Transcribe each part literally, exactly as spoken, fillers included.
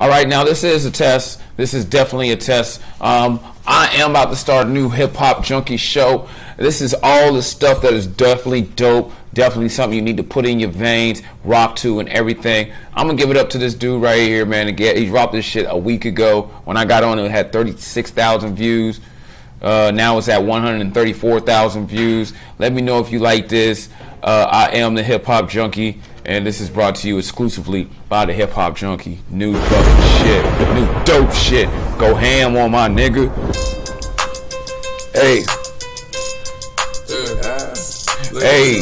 All right, now this is a test. This is definitely a test. Um, I am about to start a new Hip Hop Junkie show. This is all the stuff that is definitely dope. Definitely something you need to put in your veins, rock to, and everything. I'm gonna give it up to this dude right here, man. Again, he dropped this shit a week ago. When I got on it, it had thirty-six thousand views. Uh, now it's at one hundred thirty-four thousand views. Let me know if you like this. Uh, I am the Hip Hop Junkie, and this is brought to you exclusively by the Hip Hop Junkie. New fucking shit, new dope shit. Go ham on my nigga. Hey. Hey.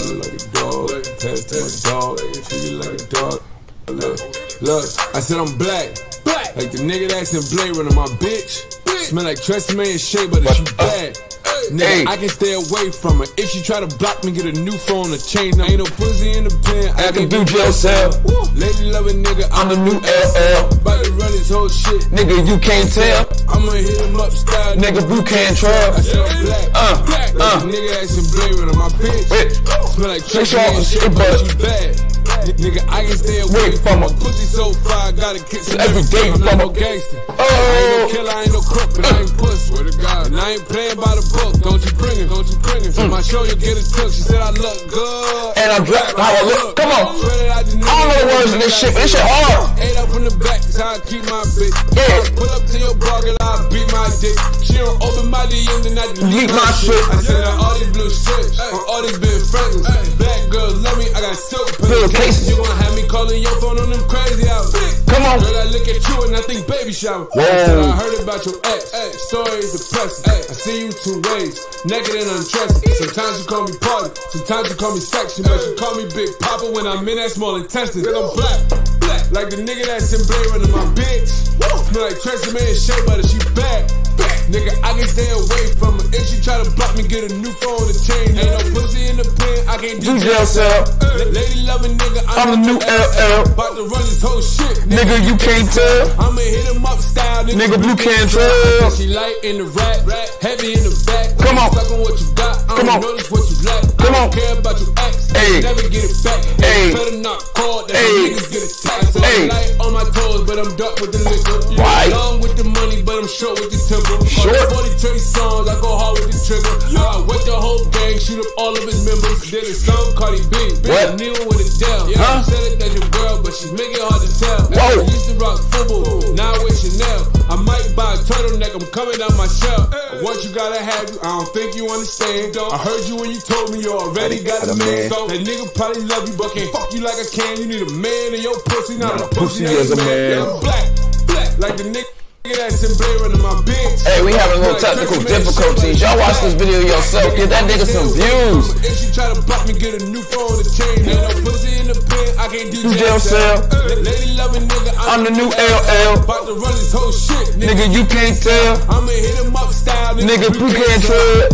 Look, I said I'm black. Black. Like the nigga that's in Blade Runner, my bitch. Smell like Tresemme and Shea, but she bad. Nigga, hey. I can stay away from her. If she try to block me, get a new phone to change. Ain't no pussy in the pen. I, I can do jail cell. Lady loving nigga, I'm, I'm the new L L. About to run this whole shit. Nigga, you can't tell. I'ma hit him up style. Nigga, Blue can't trail. I said I'm black. Uh, black. Like uh. Nigga that's in Blade Runner, my bitch. Wait. Smell like Tresemme and Shea, but she bad. Nigga, I can stay away from her. Pussy so far, I gotta kick some every day from her. I'm no gangster. Oh. I ain't no killer, I ain't no crook, but I ain't pussy. Swear to God. And I ain't playing by the book. Don't you bring it, don't you bring it. Mm. My show, you get it took. She said I look good. And I'm black, how I look. Come on. I don't know the words in this shit, but this shit hard. Eight up from the back, that's how I keep my bitch. Yeah. Pull up to your bar, girl, I'll beat my dick. She don't open my D M, then I delete my shit. I said all these blue strips, on all these big friends. Black girls love me, I got silk pillowcases. You gon' have me calling your phone on them crazy hours. Come on. Girl, I look at you and I think baby shower. Whoa. I said I heard about your ex. Ay, stories depressing. Ay, I see you two ways, naked and undressed. Sometimes you call me party, sometimes you call me sexy, but you call me Big Papa when I'm in that small intestine. Cause I'm black, black, like the nigga that's in Blade Runner, my bitch. Smell like Tresemme and Shea Butter, she bad. Nigga, I can stay away from her. If she try to block me, get a new phone to change. Ain't no pussy in the pen, I can't do jail cell. Lady loving nigga, I'm, I'm the new L L. About to run this whole shit. Nigga, you can't tell. I'ma hit him up style. Nigga, nigga Blue can't tell. She light in the rap, heavy in the back. Come on. Stuck on what you got. I Come don't on. notice what you lack. Come I don't on. care about your ex. Hey. Never get it back. Hey. Better not call that Hey. niggas get attacked. So Hey. I'm light on my toes, but I'm dark with the liquor. Right. Long with the money, but I'm short with the temper. Short. forty, thirty songs, I go hard with the trigger. I wake the whole gang, shoot up all of his members. Then it's some Cardi B. What? Neil with a Dell. Yeah, Huh? said it as your girl, but she make it hard to tell. Whoa. I used to rock football, now I wear Chanel. I might buy a turtleneck, I'm coming out my shell. What you gotta have, you, I don't think you understand. I heard you when you told me you already got a man. So that nigga probably love you, but can't fuck you like I can. You need a man in your pussy, not, not a pussy, pussy as a man. man. Yeah, I'm black, black, like the nigga. That's in Blade Runner, my bitch. Hey, we having a little technical difficulties. Y'all watch this video yourself. Get that nigga some views. If she try to block me, get a new phone to change. Ain't no pussy in the pen, I can't do jail cell. Lady loving nigga, I'm the new L L. About to run this whole shit. Nigga, you can't tell. I'ma hit him up style. Nigga, you can't tread.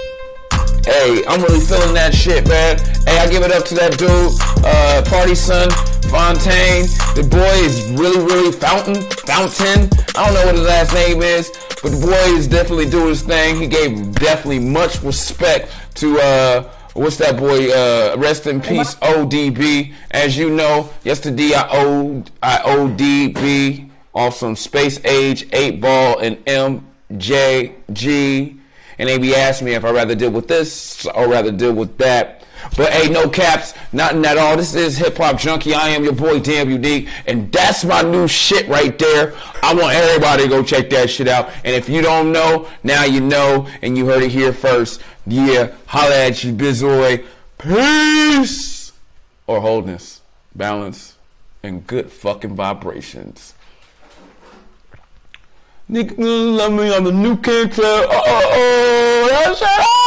Hey, I'm really feeling that shit, man. Hey, I give it up to that dude, uh, Party Son, Fontaine. The boy is really, really fountain, fountain. I don't know what his last name is, but the boy is definitely doing his thing. He gave definitely much respect to, uh, what's that boy, uh, rest in peace, O D B. As you know, yesterday I owed, I O D B off some Space Age, eight ball, and M J G. And they be asking me if I'd rather deal with this or rather deal with that. But hey, no caps, nothing at all. This is Hip Hop Junkie. I am your boy D M W D, and that's my new shit right there. I want everybody to go check that shit out. And if you don't know, now you know, and you heard it here first. Yeah, holla at you, Bizoy. Peace. Or wholeness, balance, and good fucking vibrations. Nigga love me on the new cancer. Oh, oh, oh, that's it.